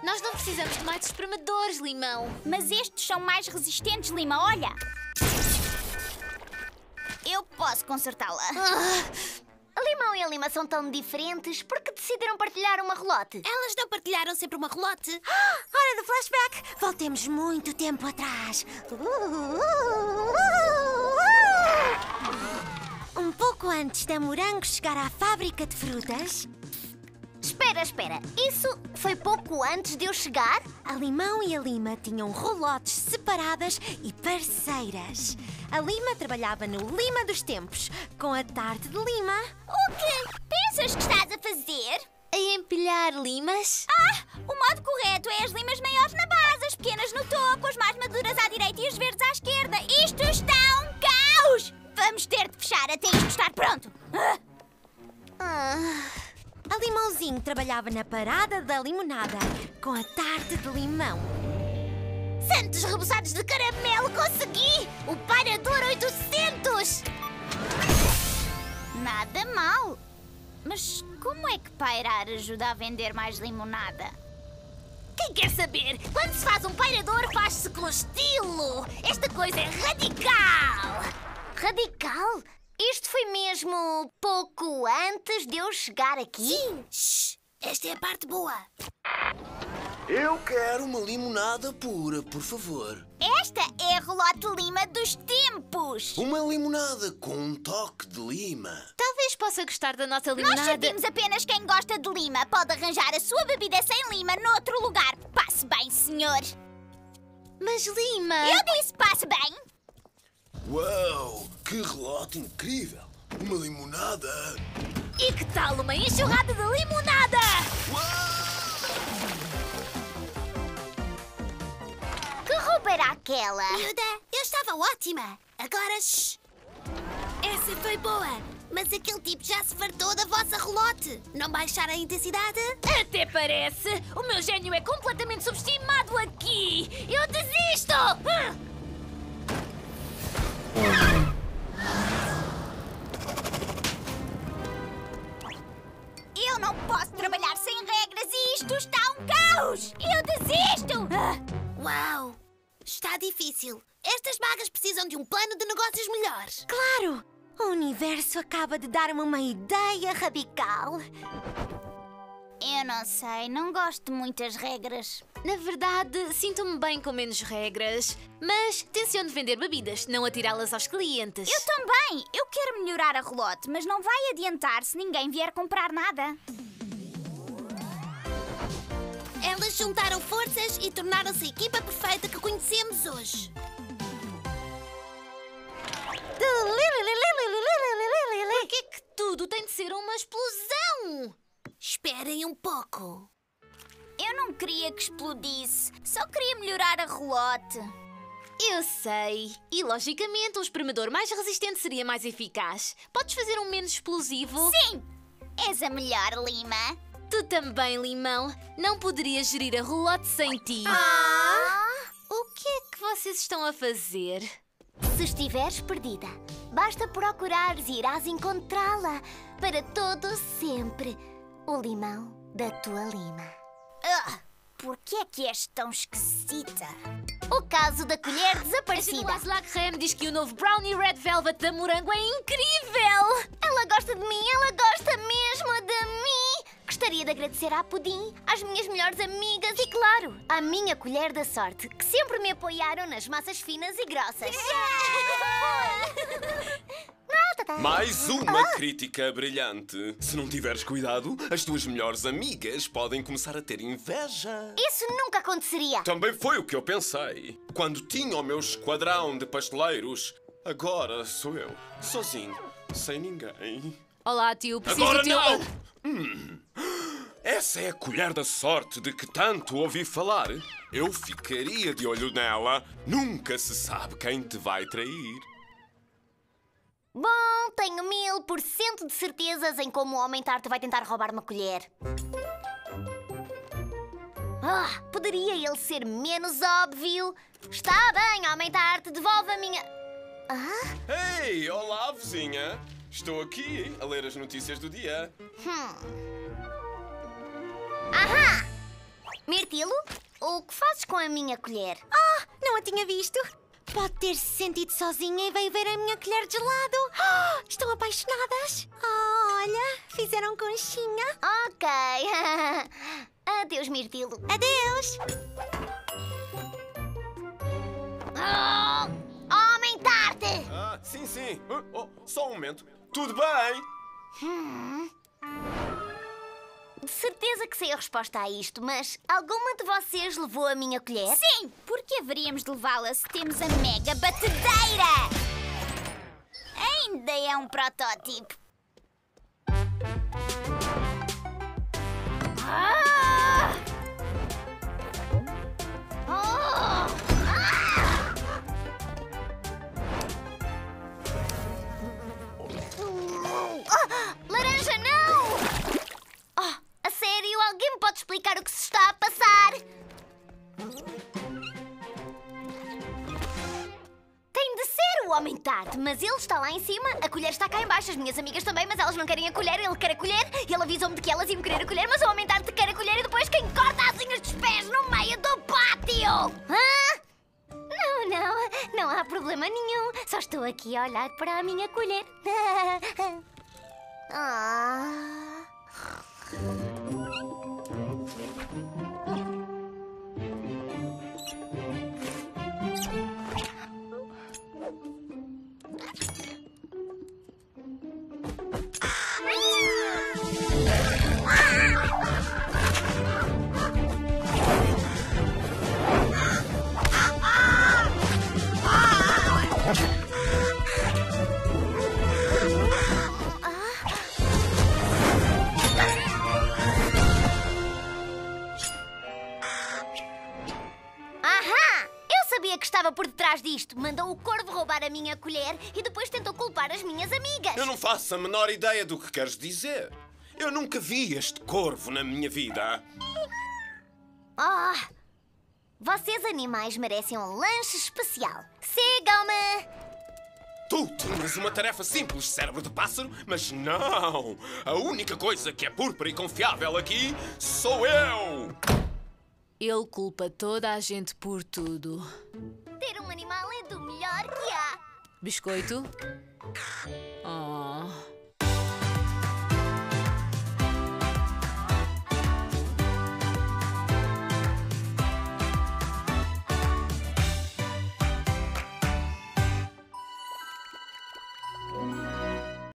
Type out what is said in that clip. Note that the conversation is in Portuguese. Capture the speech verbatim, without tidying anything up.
Nós não precisamos de mais espremedores, Limão. Mas estes são mais resistentes, Lima, olha. Eu posso consertá-la. Ah, Limão e a Lima são tão diferentes porque decidiram partilhar uma relote. Elas não partilharam sempre uma relote? Ah, hora do flashback! Voltemos muito tempo atrás. Um pouco antes da Morango chegar à fábrica de frutas... Espera, espera. Isso foi pouco antes de eu chegar? A Limão e a Lima tinham rolotes separadas e parceiras. A Lima trabalhava no Lima dos Tempos, com a Tarte de Lima. O que pensas que estás a fazer? A empilhar limas? Ah, o modo correto é as limas maiores na base, as pequenas no topo, as mais maduras à direita e as verdes à esquerda. Isto está um caos! Vamos ter de fechar até isto estar pronto. Ah. Ah. A Limãozinho trabalhava na parada da limonada, com a Tarte de Limão. Santos reboçados de caramelo, consegui! O Pairador oitocentos! Nada mal. Mas como é que pairar ajuda a vender mais limonada? Quem quer saber? Quando se faz um pairador, faz-se com estilo. Esta coisa é radical. Radical? Isto foi mesmo pouco antes de eu chegar aqui? Sim. Shhh, esta é a parte boa. Eu quero uma limonada pura, por favor. Esta é a relote Lima dos Tempos. Uma limonada com um toque de lima. Talvez possa gostar da nossa Nós limonada. servimos apenas quem gosta de lima. Pode arranjar a sua bebida sem lima noutro lugar. Passe bem, senhor. Mas Lima... Eu disse passe bem. Uau, que relote incrível! Uma limonada! E que tal uma enxurrada de limonada? Que roupa era aquela? Miúda, eu estava ótima. Agora, shh. Essa foi boa. Mas aquele tipo já se fartou da vossa relote. Não baixar a intensidade? Até parece. O meu gênio é completamente subestimado aqui. Eu desisto! Hum. Eu não posso trabalhar sem regras e isto está um caos! Eu desisto! Uau! Está difícil. Estas vagas precisam de um plano de negócios melhores. Claro! O universo acaba de dar-me uma ideia radical. Eu não sei, não gosto de muitas regras. Na verdade, sinto-me bem com menos regras. Mas tenciono vender bebidas, não atirá-las aos clientes. Eu também! Eu quero melhorar a relote, mas não vai adiantar se ninguém vier comprar nada. Elas juntaram forças e tornaram-se a equipa perfeita que conhecemos hoje. Por que que tudo tem de ser uma explosão? Esperem um pouco. Eu não queria que explodisse, só queria melhorar a relote. Eu sei. E, logicamente, um espremedor mais resistente seria mais eficaz. Podes fazer um menos explosivo? Sim! És a melhor, Lima. Tu também, Limão. Não poderias gerir a relote sem ti. Ah! O que é que vocês estão a fazer? Se estiveres perdida, basta procurares e irás encontrá-la para todo sempre. O limão da tua Lima. Ah, por que é que és tão esquisita? O caso da colher A desaparecida. Gilles Creme diz que o novo Brownie Red Velvet da Morango é incrível! Ela gosta de mim, ela gosta mesmo de mim. Gostaria de agradecer à Pudim, às minhas melhores amigas e, claro, à minha colher da sorte, que sempre me apoiaram nas massas finas e grossas. Mais uma crítica brilhante. Se não tiveres cuidado, as tuas melhores amigas podem começar a ter inveja. Isso nunca aconteceria. Também foi o que eu pensei. Quando tinha o meu esquadrão de pasteleiros, agora sou eu, sozinho, sem ninguém. Olá, tio. Preciso Agora do teu... não! Hum. Essa é a colher da sorte de que tanto ouvi falar. Eu ficaria de olho nela. Nunca se sabe quem te vai trair. Bom, tenho mil por cento de certezas em como o Homem Tarte vai tentar roubar uma colher. Ah, poderia ele ser menos óbvio? Está bem, Homem Tarte, devolve a minha... Ah? Ei, olá, vizinha. Estou aqui a ler as notícias do dia. Hum. Ahá! Mirti Mirtilo, o que fazes com a minha colher? Ah, não a tinha visto. Pode ter-se sentido sozinha e veio ver a minha colher de gelado. Ah, estão apaixonadas. Ah, olha, fizeram conchinha. Ok. Adeus, Mirtilo. Adeus. Oh, homem tarde! Ah, sim, sim. Oh, oh, só um momento. Tudo bem? Hum. De certeza que sei a resposta a isto, mas alguma de vocês levou a minha colher? Sim! Porque haveríamos de levá-la se temos a mega batedeira? Ainda é um protótipo. Ah! Oh! Ah! Ah! Laranja, não! Oh, a sério, alguém me pode explicar o que se está a passar? Tem de ser o homem tarde, mas ele está lá em cima, a colher está cá em baixo, as minhas amigas também, mas elas não querem a colher, ele quer a colher, e ele avisou-me de que elas iam querer a colher, mas o homem tarde quer a colher e depois quem corta as unhas dos pés no meio do pátio? Hã? Não, não, não há problema nenhum, só estou aqui a olhar para a minha colher. Ah... Que estava por detrás disto. Mandou o corvo roubar a minha colher e depois tentou culpar as minhas amigas. Eu não faço a menor ideia do que queres dizer. Eu nunca vi este corvo na minha vida. Oh, vocês animais merecem um lanche especial. Sigam-me! Tu tinhas uma tarefa simples, cérebro de pássaro, mas não! A única coisa que é púrpura e confiável aqui sou eu! Ele culpa toda a gente por tudo. Ter um animal é do melhor que há. Biscoito? Oh.